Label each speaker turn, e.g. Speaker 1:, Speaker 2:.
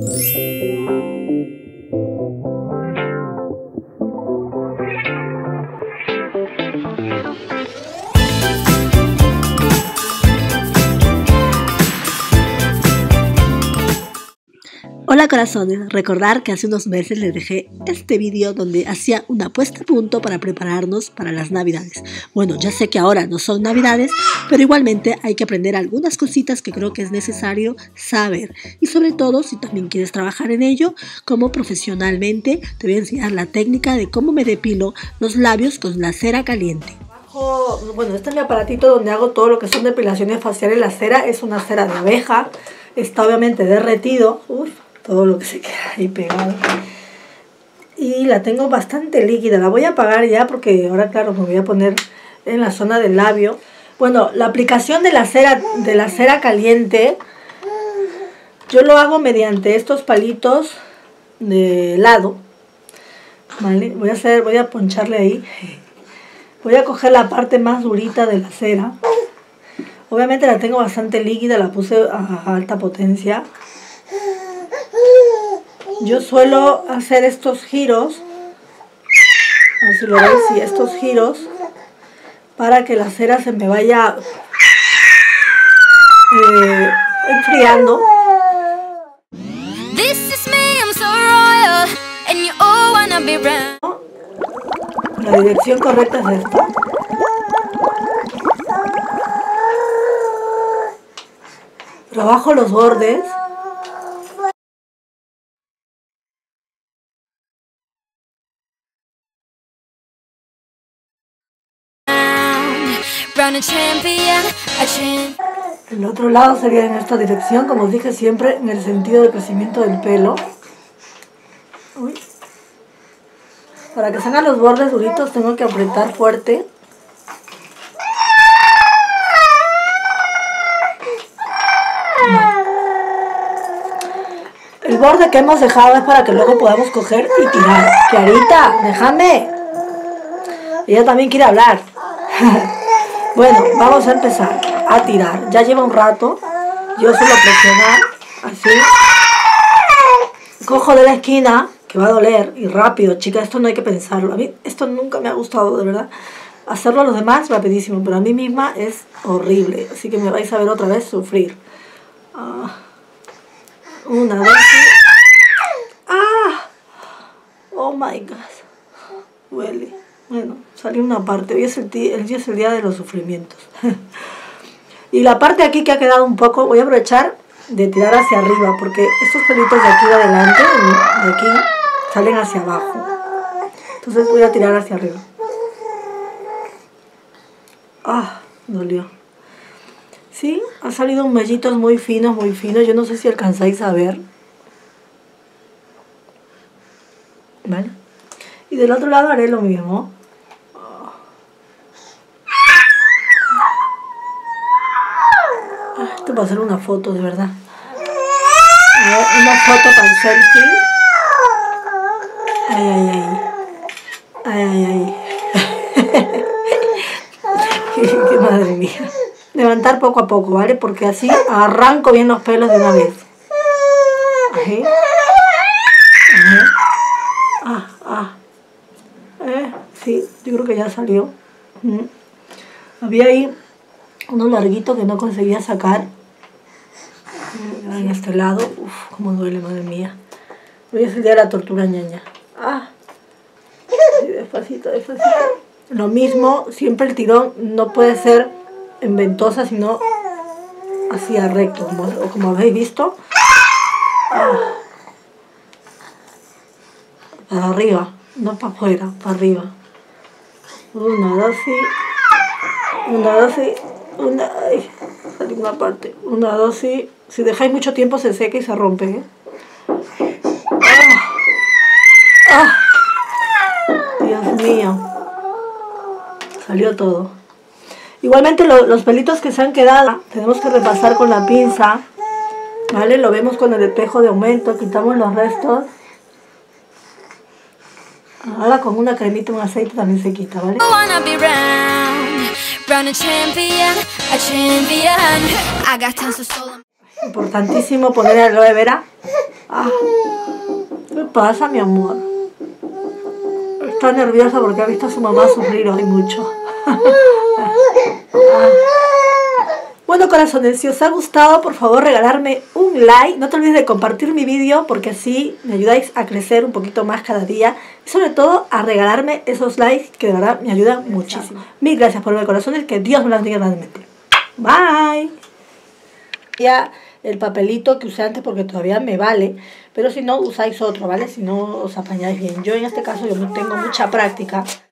Speaker 1: Hola corazones, recordar que hace unos meses les dejé este vídeo donde hacía una puesta a punto para prepararnos para las navidades. Bueno, ya sé que ahora no son navidades, pero igualmente hay que aprender algunas cositas que creo que es necesario saber. Y sobre todo, si también quieres trabajar en ello, como profesionalmente, te voy a enseñar la técnica de cómo me depilo los labios con la cera caliente. Bueno, este es mi aparatito donde hago todo lo que son depilaciones faciales. La cera es una cera de abeja, está obviamente derretido. Todo lo que se queda ahí pegado. Y la tengo bastante líquida. La voy a apagar ya porque ahora, claro, me voy a poner en la zona del labio. Bueno, la aplicación de la cera caliente, yo lo hago mediante estos palitos de helado. ¿Vale? Voy a poncharle ahí. Voy a coger la parte más durita de la cera. Obviamente la tengo bastante líquida, la puse a alta potencia. Yo suelo hacer estos giros, así lo veis, sí, estos giros, para que la cera se me vaya enfriando. La dirección correcta es esta. Trabajo los bordes. El otro lado sería en esta dirección, como os dije siempre, en el sentido de crecimiento del pelo. Uy. Para que salgan los bordes duritos tengo que apretar fuerte. El borde que hemos dejado es para que luego podamos coger y tirar. Clarita, déjame. Ella también quiere hablar. Bueno, vamos a empezar a tirar. Ya lleva un rato. Yo suelo presionar así. Cojo de la esquina, que va a doler, y rápido, chicas, esto no hay que pensarlo. A mí esto nunca me ha gustado, de verdad. Hacerlo a los demás rapidísimo, pero a mí misma es horrible. Así que me vais a ver otra vez sufrir. Una, dos. Oh my god. Huele. Bueno, salió una parte. Hoy es el día de los sufrimientos. Y la parte aquí que ha quedado un poco, voy a aprovechar de tirar hacia arriba, porque estos pelitos de aquí de adelante, de aquí, salen hacia abajo. Entonces voy a tirar hacia arriba. Dolió. Sí, ha salido un vellitos muy finos, muy finos. Yo no sé si alcanzáis a ver. ¿Vale? Y del otro lado haré lo mismo. Esto va a ser una foto, de verdad. A ver, una foto para el selfie. Ay. Qué madre mía. Levantar poco a poco, ¿vale? Porque así arranco bien los pelos de una vez. Sí, yo creo que ya salió. Había ahí uno larguito que no conseguía sacar. En este lado. Cómo duele, madre mía. Hoy es el día de la tortura, ñaña. Despacito. Lo mismo, siempre el tirón no puede ser en ventosa, sino hacia recto, como habéis visto. Para arriba, no para afuera, para arriba. Una, dos y... Salió una parte. Una, dos y... Si dejáis mucho tiempo se seca y se rompe, Dios mío. Salió todo. Igualmente los pelitos que se han quedado tenemos que repasar con la pinza, ¿vale? Lo vemos con el espejo de aumento, quitamos los restos. Ahora con una cremita, un aceite también se quita, ¿vale? Importantísimo poner el aloe vera Ah, ¿qué pasa, mi amor? Está nerviosa porque ha visto a su mamá sufrir hoy mucho. Bueno, corazones, si os ha gustado, por favor regalarme un like. No te olvides de compartir mi vídeo porque así me ayudáis a crecer un poquito más cada día. Y sobre todo a regalarme esos likes que de verdad me ayudan muchísimo. Mil gracias por ver, corazones. Que Dios me los bendiga grandemente. Bye. Ya el papelito que usé antes porque todavía me vale. Pero si no, usáis otro, ¿vale? Si no os apañáis bien. Yo en este caso yo no tengo mucha práctica.